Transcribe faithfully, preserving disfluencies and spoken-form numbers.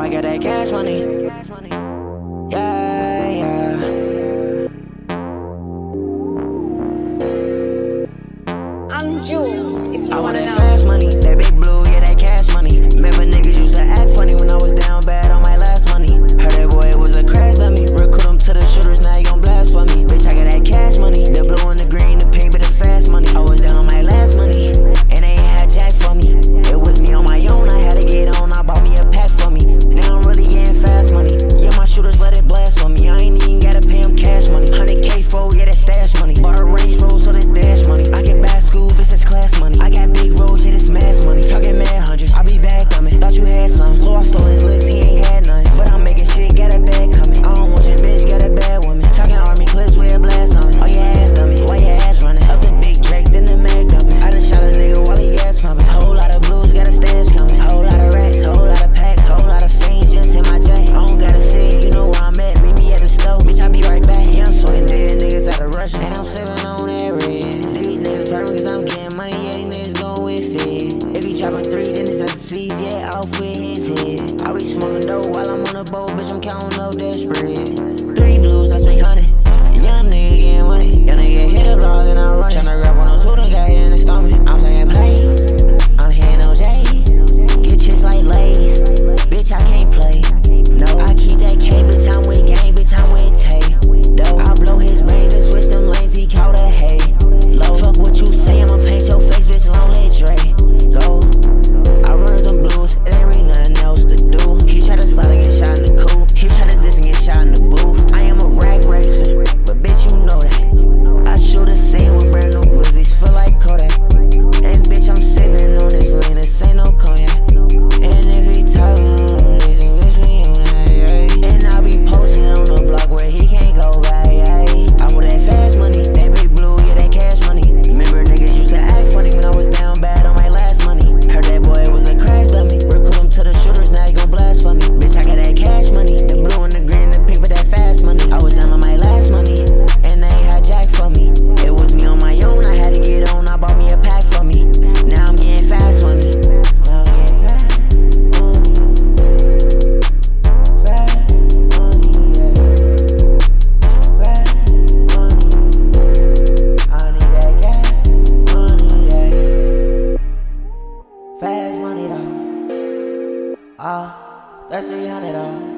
I got that cash money. Yeah, yeah. I'm June, if you I want wanna that know. fast money, that big blue, yeah, that cash money. Remember niggas used to act funny when I was down bad on my last money. Heard that boy was a crash dummy. Recruit him to the shooters, now he gon' blast for me. Bitch, I got that cash money, the blue and the green, the pink, but the fast money. I was down on my last money, and they ain't had jack for me. It was me on my own, I had to get on, I bought me a pack for me. Now I'm really getting fast money. Yeah, my shooters let it blast for me. I ain't even gotta pay him cash money. one hundred K for, yeah, that stash money. Bought a Range Rover, so that's dash money. I get bad school, bitch, that's class money. I got big roads, yeah, this mass money. Talking mad hundreds, I be back coming. Thought you had some, lost all his licks, he ain't had none. But I'm making shit, got a bag coming. I don't want your bitch, got a bad woman. Talking army clips with a blast on. Oh, your ass dummy, why your ass running? Up the big Drake, then the mag dumping. I done shot a nigga while he gas pumping. Whole lot of blues, got a stash coming. Whole lot of racks, whole lot of packs, whole lot of fiends, just hit my jack. I don't gotta say it, you know where I'm at. Meet me at the stove, bitch, I be right back. Yeah, I'm swinging dead niggas out of Russia, and I'm sipping on that red. These niggas perfect cause I'm getting money, yeah, these niggas gon' with fit. If he dropping three, then it's a C's, yeah, off with his head. I be smoking dope while I'm on the boat, bitch, I'm counting up that spread. Three blues, that's three hundred. Young nigga getting money, young nigga hit a vlog and I run it. Tryna grab one of those who done got hit in the stomach. I'm saying plays, I'm hitting those J's. Get chicks like Lays, bitch, I can't play. No, I keep that K, bitch, I'm with gang, bitch, I'm with Tay. Though I blow his brains and switch them lanes, he call that hay. Low, fuck what you say, I'ma paint your face, bitch, long let Dre go. I run them blues, it ain't really nothing else to do. He try to slide and get shot in the coupe. He try to diss and get shot in the booth. I am a rag racer, but bitch, you know that. I shoot a scene with brand new glizzies, feel like Kodak. And bitch, I'm sipping on this lean, this ain't no cognac. And if he talking on reason, bitch, we on that, yeah. And I be posting on the block where he can't go by, yeah. I'm with that fast money, that big blue, yeah, that cash money. Remember niggas used to act funny when I was down bad on my last money. Heard that boy was a crash dummy. Recruit him to the shooters, now he gon' blast for me. Bitch, I got that cash money, the blue and the green, the pink, but that fast money. I was down on my last money, and they ain't had jack for me. It was me on my own, I had to get on, I bought me a pack for me. Now I'm getting fast money. Now I'm getting fast money. Fast money, yeah. Fast money. I need that cash money, yeah. Fast money, though. Ah, that's three hundred, though.